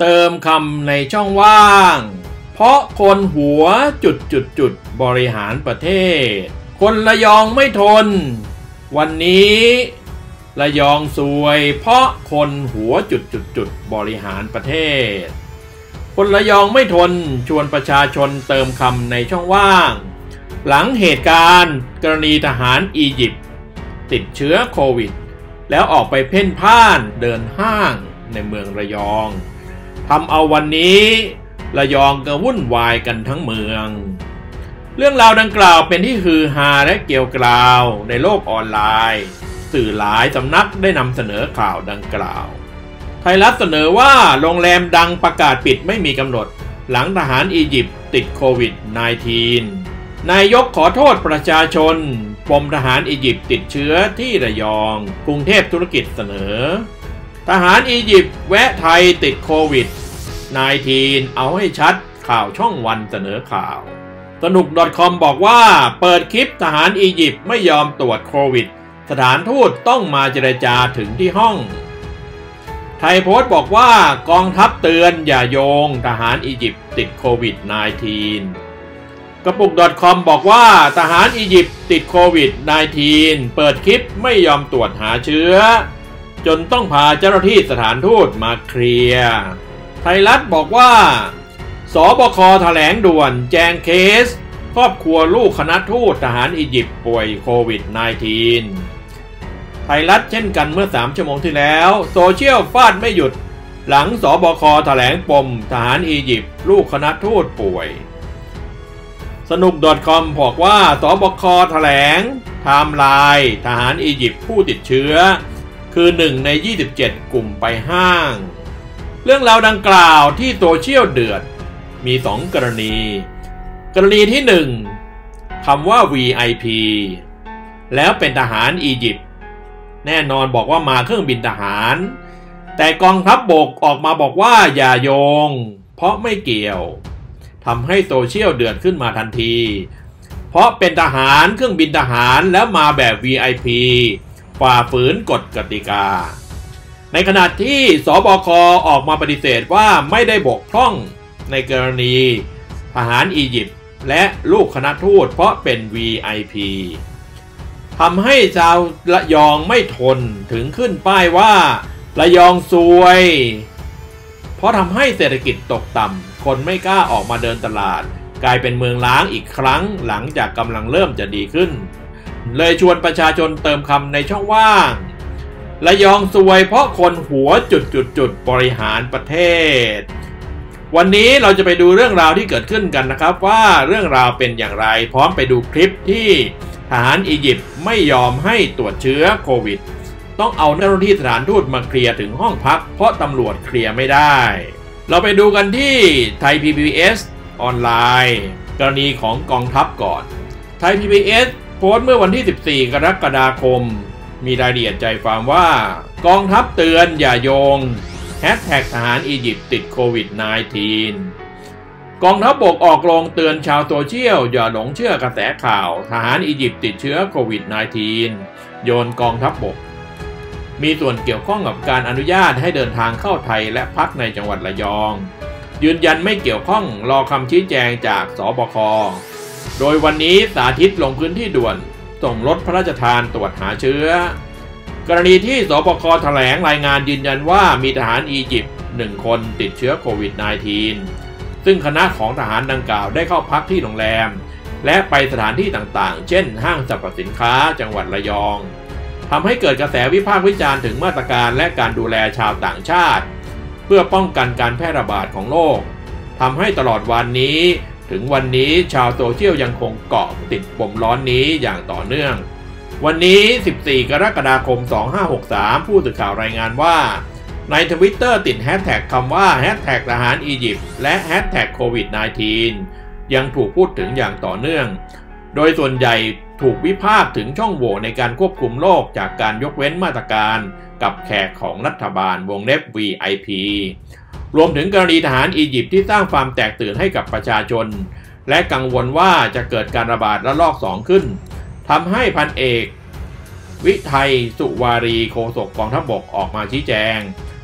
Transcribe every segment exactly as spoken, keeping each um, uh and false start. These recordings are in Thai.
เติมคำในช่องว่างเพราะคนหัวจุดจุดจุดบริหารประเทศคนระยองไม่ทนวันนี้ระยองซวยเพราะคนหัวจุดจุดจุดบริหารประเทศคนระยองไม่ทนชวนประชาชนเติมคำในช่องว่างหลังเหตุการณ์กรณีทหารอียิปต์ติดเชื้อโควิดแล้วออกไปเพ่นพ่านเดินห้างในเมืองระยองทำเอาวันนี้ระยองก็วุ่นวายกันทั้งเมืองเรื่องราวดังกล่าวเป็นที่ฮือฮาและเกี่ยวกราวในโลกออนไลน์สื่อหลายสำนักได้นำเสนอข่าวดังกล่าวไทยรัฐเสนอว่าโรงแรมดังประกาศปิดไม่มีกำหนดหลังทหารอียิปต์ติดโควิด สิบเก้า นายกขอโทษประชาชนปมทหารอียิปต์ติดเชื้อที่ระยองกรุงเทพธุรกิจเสนอทหารอียิปต์แวะไทยติดโควิด สิบเก้า เอาให้ชัดข่าวช่องวันเสนอข่าวสนุก .com บอกว่าเปิดคลิปทหารอียิปต์ไม่ยอมตรวจโควิดสถานทูตต้องมาเจรจาถึงที่ห้องไทยโพสต์บอกว่ากองทัพเตือนอย่าโยงทหารอียิปต์ติดโควิด สิบเก้า กระปุก .com บอกว่าทหารอียิปต์ติดโควิด สิบเก้า เปิดคลิปไม่ยอมตรวจหาเชื้อจนต้องพาเจ้าหน้าที่สถานทูตมาเคลียร์ไทยรัฐบอกว่าสบคแถลงด่วนแจงเคสครอบครัวลูกคณะทูตทหารอียิปต์ป่วยโควิด สิบเก้า ไทยรัฐเช่นกันเมื่อสามชั่วโมงที่แล้วโซเชียลฟาดไม่หยุดหลังสบคแถลงปมทหารอียิปต์ลูกคณะทูตป่วยสนุก .com บอกว่าสบคแถลงไทม์ไลน์ทหารอียิปต์ผู้ติดเชื้อคือหนึ่งในยี่สิบเจ็ดกลุ่มไปห้างเรื่องราวดังกล่าวที่โซเชียลเดือดมีสองกรณีกรณีที่หนึ่งคำว่า วี ไอ พี แล้วเป็นทหารอียิปต์แน่นอนบอกว่ามาเครื่องบินทหารแต่กองทัพบกออกมาบอกว่าอย่าโยงเพราะไม่เกี่ยวทำให้โซเชียลเดือดขึ้นมาทันทีเพราะเป็นทหารเครื่องบินทหารแล้วมาแบบ วี ไอ พี ฝ่าฝืนกฎกติกาในขณะที่สบคออกมาปฏิเสธว่าไม่ได้บกพร่องในกรณีทหารอียิปต์และลูกคณะทูตเพราะเป็น วี ไอ พี ทำให้ชาวระยองไม่ทนถึงขึ้นป้ายว่าระยองซวยเพราะทำให้เศรษฐกิจตกต่ำคนไม่กล้าออกมาเดินตลาดกลายเป็นเมืองล้างอีกครั้งหลังจากกำลังเริ่มจะดีขึ้นเลยชวนประชาชนเติมคำในช่องว่างระยองซวยเพราะคนหัวจุดจุดจุดบริหารประเทศวันนี้เราจะไปดูเรื่องราวที่เกิดขึ้นกันนะครับว่าเรื่องราวเป็นอย่างไรพร้อมไปดูคลิปที่ทหารอียิปต์ไม่ยอมให้ตรวจเชื้อโควิดต้องเอาเจ้าหน้าที่สถานทูตมาเคลียร์ถึงห้องพักเพราะตำรวจเคลียร์ไม่ได้เราไปดูกันที่ไทย พี บี เอส ออนไลน์กรณีของกองทัพก่อนไทย พี บี เอส โพสต์เมื่อวันที่สิบสี่กรกฎาคมมีรายละเอียดใจความว่ากองทัพเตือนอย่าโยงแฮชแท็กทหารอียิปต์ติดโควิด สิบเก้า กองทัพบกออกโรงเตือนชาวโซเชียลอย่าหลงเชื่อกระแสข่าวทหารอียิปต์ติดเชื้อโควิด สิบเก้า โยนกองทัพบกมีส่วนเกี่ยวข้องกับการอนุญาตให้เดินทางเข้าไทยและพักในจังหวัดระยองยืนยันไม่เกี่ยวข้องรอคำชี้แจงจากสบคโดยวันนี้สาธิตลงพื้นที่ด่วนส่งรถพระราชทานตรวจหาเชื้อกรณีที่สบคแถลงรายงานยืนยันว่ามีทหารอียิปต์หนึ่งคนติดเชื้อโควิด สิบเก้า ซึ่งคณะของทหารดังกล่าวได้เข้าพักที่โรงแรมและไปสถานที่ต่างๆเช่นห้างสรรพสินค้าจังหวัดระยองทำให้เกิดกระแสวิพากษ์วิจารณ์ถึงมาตรการและการดูแลชาวต่างชาติเพื่อป้องกันการแพร่ระบาดของโรคทำให้ตลอดวันนี้ถึงวันนี้ชาวโซเชียลยังคงเกาะติดปมร้อนนี้อย่างต่อเนื่องวันนี้สิบสี่กรกฎาคมสองพันห้าร้อยหกสิบสามผู้สื่อข่าวรายงานว่าใน ทวิตเตอร์ ติดแฮชแท็กคำว่าแฮชแท็กทหารอียิปต์และแฮชแท็กโควิด สิบเก้า ยังถูกพูดถึงอย่างต่อเนื่องโดยส่วนใหญ่ถูกวิพากษ์ถึงช่องโหว่ในการควบคุมโรคจากการยกเว้นมาตรการกับแขกของรัฐบาลวงเล็บ วี ไอ พี รวมถึงกรณีทหารอียิปต์ที่สร้างความแตกตื่นให้กับประชาชนและกังวลว่าจะเกิดการระบาดระลอกสองขึ้นทำให้พันเอกวิไทยสุวารีโฆษกกองทัพบกออกมาชี้แจง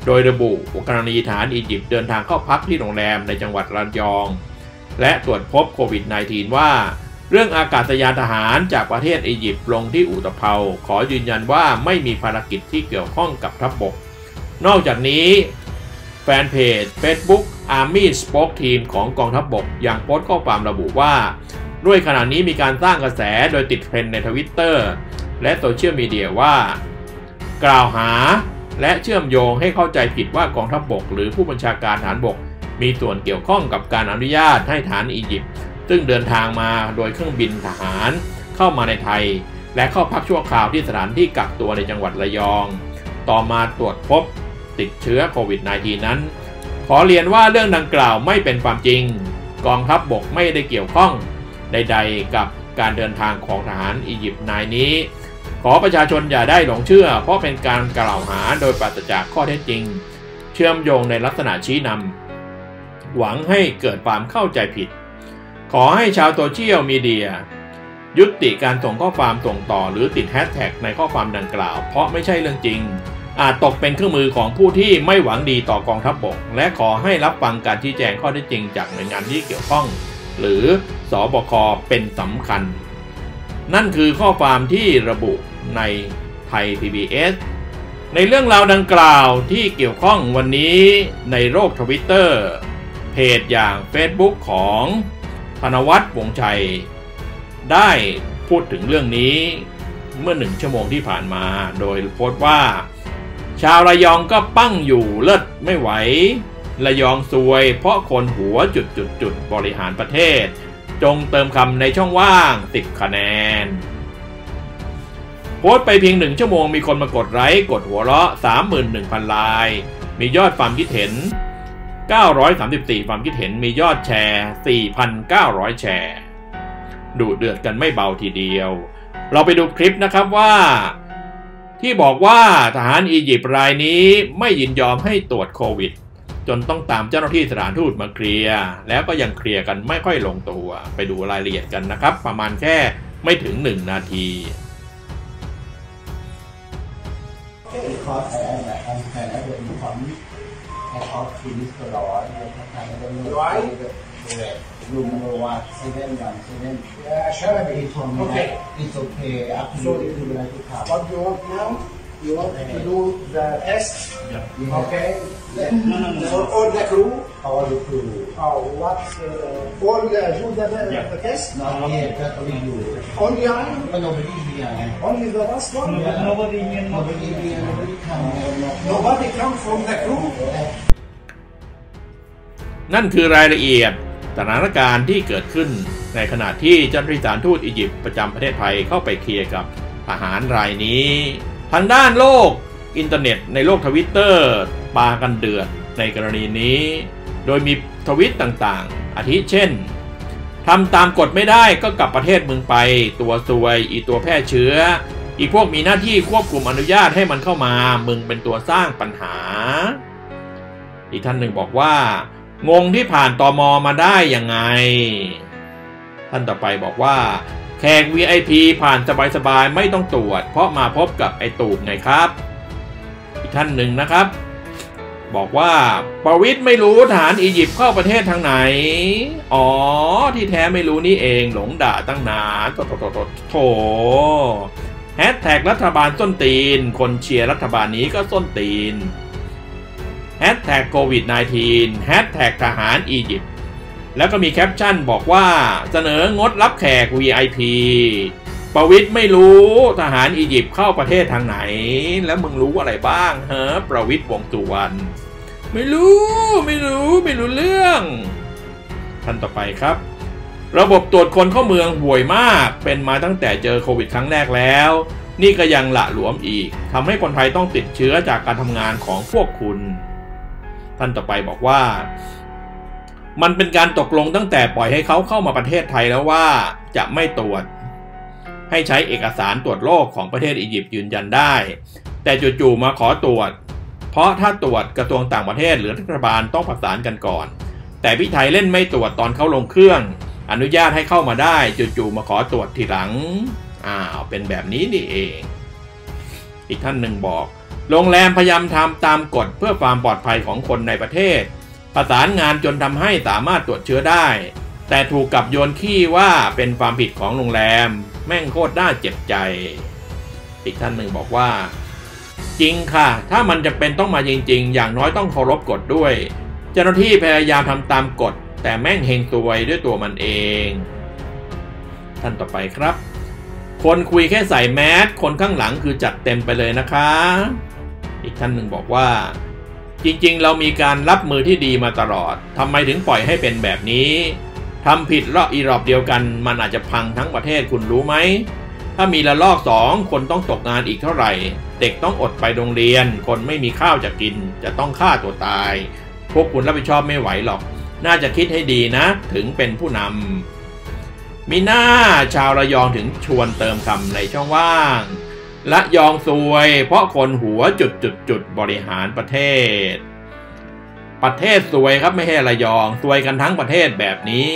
โดยระบุกรณีทหารอียิปต์เดินทางเข้าพักที่โรงแรมในจังหวัดระยองและตรวจพบโควิด สิบเก้า ว่าเรื่องอากาศยานทหารจากประเทศอียิปต์ลงที่อุตภเปาขอยืนยันว่าไม่มีภารกิจที่เกี่ยวข้องกับทัพบกนอกจากนี้แฟนเพจ Facebook Army Spoke Team ของกองทัพบกยังโพสต์ข้อความระบุว่าด้วยขณะนี้มีการสร้างกระแสโดยติดเทรนด์ใน Twitter และโซเชียลมีเดียว่ากล่าวหาและเชื่อมโยงให้เข้าใจผิดว่ากองทัพบกหรือผู้บัญชาการทหารบกมีส่วนเกี่ยวข้องกับการอนุญาตให้ทหารอียิปต์ซึ่งเดินทางมาโดยเครื่องบินทหารเข้ามาในไทยและเข้าพักชั่วคราวที่สถานที่กักตัวในจังหวัดระยองต่อมาตรวจพบติดเชื้อโควิด สิบเก้า นั้นขอเรียนว่าเรื่องดังกล่าวไม่เป็นความจริงกองทัพบกไม่ได้เกี่ยวข้องใดๆกับการเดินทางของทหารอียิปต์นายนี้ขอประชาชนอย่าได้หลงเชื่อเพราะเป็นการกล่าวหาโดยปราศจากข้อเท็จจริงเชื่อมโยงในลักษณะชี้นำหวังให้เกิดความเข้าใจผิดขอให้ชาวโซเชียลมีเดียยุติการส่งข้อความส่งต่อหรือติดแฮชแท็กในข้อความดังกล่าวเพราะไม่ใช่เรื่องจริงอาจตกเป็นเครื่องมือของผู้ที่ไม่หวังดีต่อกองทัพบกและขอให้รับฟังการชี้แจงข้อเท็จจริงจากหน่วยงานที่เกี่ยวข้องหรือสบคเป็นสำคัญนั่นคือข้อความที่ระบุในไทย พี บี เอส ในเรื่องราวดังกล่าวที่เกี่ยวข้องวันนี้ในโลก Twitter เพจอย่าง Facebook ของธนวัฒน์ วงศ์ชัยได้พูดถึงเรื่องนี้เมื่อหนึ่งชั่วโมงที่ผ่านมาโดยโพสต์ว่าชาวระยองก็ปั้งอยู่เลิศไม่ไหวระยองซวยเพราะคนหัวจุดจุดจุดบริหารประเทศจงเติมคำในช่องว่างสิบคะแนนโพสต์ไปเพียงหนึ่งชั่วโมงมีคนมากดไลค์กดหัวเราะ สามหมื่นหนึ่งพัน ไลค์มียอดความคิดเห็นเก้าร้อยสามสิบสี่ความคิดเห็นมียอดแชร์ สี่พันเก้าร้อย แชร์ดุเดือดกันไม่เบาทีเดียวเราไปดูคลิปนะครับว่าที่บอกว่าทหารอียิปต์รายนี้ไม่ยินยอมให้ตรวจโควิดจนต้องตามเจ้าหน้าที่สถานทูตมาเคลียร์แล้วก็ยังเคลียร์กันไม่ค่อยลงตัวไปดูรายละเอียดกันนะครับประมาณแค่ไม่ถึงหนึ่งนาที room number one, seven one seven. Yeah, sure. He told me okay. that it's okay. Absolutely, so, you like to come. What you want now? You want to do the test? Yeah. yeah. Okay. Yeah. No, no, no. For all the crew? All the crew. Oh, what? Uh, all the do the, yeah. the test? No, no, yeah, just only you. Only I? But nobody here. Only the last one? Yeah. Nobody here. Nobody here. Nobody come. Nobody come from the crew. นั่นคือรายละเอียดสถานการณ์ที่เกิดขึ้นในขณะที่เจ้าหน้าที่สถานทูตอียิปต์ประจำประเทศไทยเข้าไปเคลียร์กับทหารรายนี้ทางด้านโลกอินเทอร์เน็ตในโลกทวิตเตอร์ปากันเดือดในกรณีนี้โดยมีทวิตต่างๆอาทิเช่นทำตามกฎไม่ได้ก็กลับประเทศมึงไปตัวซวยอีตัวแพร่เชื้ออีพวกมีหน้าที่ควบคุมอนุญาตให้มันเข้ามามึงเป็นตัวสร้างปัญหาอีกท่านหนึ่งบอกว่างงที่ผ่านตม.มาได้ยังไงท่านต่อไปบอกว่าแขก วี ไอ พี ผ่านสบายๆไม่ต้องตรวจเพราะมาพบกับไอ้ตูบไงครับอีกท่านหนึ่งนะครับบอกว่าประวิตรไม่รู้ทหารอียิปต์เข้าประเทศทางไหนอ๋อที่แท้ไม่รู้นี่เองหลงด่าตั้งนานโถโถโถโถโถแฮชแท็กรัฐบาลส้นตีนคนเชียร์รัฐบาลนี้ก็ส้นตีนแฮชแท็กโควิด สิบเก้า แฮชแท็กทหารอียิปต์แล้วก็มีแคปชั่นบอกว่าเสนองดรับแขก วี ไอ พี ประวิตรไม่รู้ทหารอียิปต์เข้าประเทศทางไหนแล้วมึงรู้อะไรบ้างฮะประวิตร วงษ์สุวรรณไม่รู้ไม่รู้ไม่รู้เรื่องท่านต่อไปครับระบบตรวจคนเข้าเมืองห่วยมากเป็นมาตั้งแต่เจอโควิดครั้งแรกแล้วนี่ก็ยังหละหลวมอีกทำให้คนไทยต้องติดเชื้อจากการทำงานของพวกคุณท่านต่อไปบอกว่ามันเป็นการตกลงตั้งแต่ปล่อยให้เขาเข้ามาประเทศไทยแล้วว่าจะไม่ตรวจให้ใช้เอกสารตรวจโรคของประเทศอียิปต์ยืนยันได้แต่จู่ๆมาขอตรวจเพราะถ้าตรวจกระทรวงต่างประเทศหรือรัฐบาลต้องประสานกันก่อนแต่พี่ไทยเล่นไม่ตรวจตอนเขาลงเครื่องอนุญาตให้เข้ามาได้จู่ๆมาขอตรวจทีหลังอ้าวเป็นแบบนี้นี่เองอีกท่านหนึ่งบอกโรงแรมพยายามทำตามกฎเพื่อความปลอดภัยของคนในประเทศประสานงานจนทำให้สามารถตรวจเชื้อได้แต่ถูกกลับโยนขี้ว่าเป็นความผิดของโรงแรมแม่งโคตรน่าเจ็บใจอีกท่านหนึ่งบอกว่าจริงค่ะถ้ามันจะเป็นต้องมาจริงๆอย่างน้อยต้องเคารพกฎด้วยเจ้าหน้าที่พยายามทำตามกฎแต่แม่งเฮงซวยด้วยตัวมันเองท่านต่อไปครับคนคุยแค่ใส่แมสคนข้างหลังคือจัดเต็มไปเลยนะคะอีกท่านหนึ่งบอกว่าจริงๆเรามีการรับมือที่ดีมาตลอดทำไมถึงปล่อยให้เป็นแบบนี้ทำผิดรอบอีรอบเดียวกันมันอาจจะพังทั้งประเทศคุณรู้ไหมถ้ามีละลอกสองคนต้องตกงานอีกเท่าไหร่เด็กต้องอดไปโรงเรียนคนไม่มีข้าวจะกินจะต้องฆ่าตัวตายพวกคุณรับผิดชอบไม่ไหวหรอกน่าจะคิดให้ดีนะถึงเป็นผู้นำมีหน้าชาวระยองถึงชวนเติมคำในช่องว่างละยองซวยเพราะคนหัวจุดจุดจุดบริหารประเทศประเทศซวยครับไม่ใช่ระยองซวยกันทั้งประเทศแบบนี้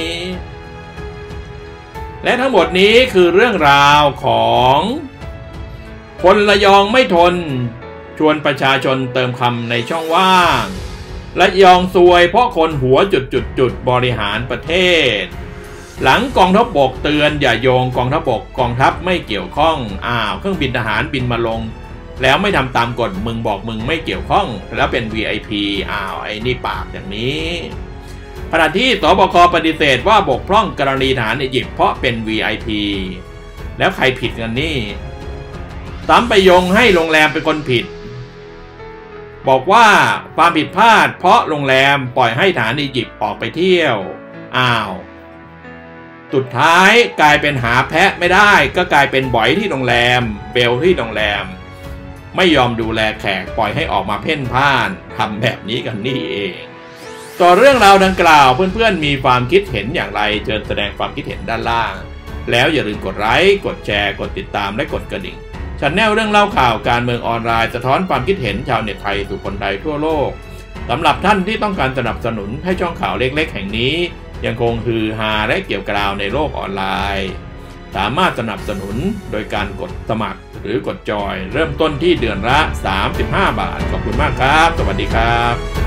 และทั้งหมดนี้คือเรื่องราวของคนระยองไม่ทนชวนประชาชนเติมคำในช่องว่างระยองซวยเพราะคนหัวจุดจุดจุดบริหารประเทศหลังกองทัพบกเตือนอย่าโยงกองทัพบกกองทัพไม่เกี่ยวข้องอ้าวเครื่องบินทหารบินมาลงแล้วไม่ทำตามกฎมึงบอกมึงไม่เกี่ยวข้องแล้วเป็น วี ไอ พี อ้าวไอ้นี่ปากอย่างนี้ขณะที่สบคปฏิเสธว่าบกพร่องกรณีทหารอียิปต์เพราะเป็น วี ไอ พี แล้วใครผิดกันนี่ซ้ำไปโยงให้โรงแรมเป็นคนผิดบอกว่าความผิดพลาดเพราะโรงแรมปล่อยให้ทหารอียิปต์ออกไปเที่ยวอ้าวสุดท้ายกลายเป็นหาแพะไม่ได้ก็กลายเป็นบ่อยที่โรงแรมเบลที่โรงแรมไม่ยอมดูแลแขกปล่อยให้ออกมาเพ่นพ่านทำแบบนี้กันนี่เองต่อเรื่องราวดังกล่าวเพื่อนๆมีความคิดเห็นอย่างไรเชิญแสดงความคิดเห็นด้านล่างแล้วอย่าลืมกดไลค์กดแชร์กดติดตามและกดกระดิ่งชันแนลเรื่องเล่าข่าวการเมืองออนไลน์สะท้อนความคิดเห็นชาวเน็ตไทยสู่คนไทยทั่วโลกสำหรับท่านที่ต้องการสนับสนุนให้ช่องข่าวเล็กๆแห่งนี้ยังคงฮือฮาและเกี่ยวกราวในโลกออนไลน์สามารถสนับสนุนโดยการกดสมัครหรือกดจอยเริ่มต้นที่เดือนละสามสิบห้าบาทขอบคุณมากครับสวัสดีครับ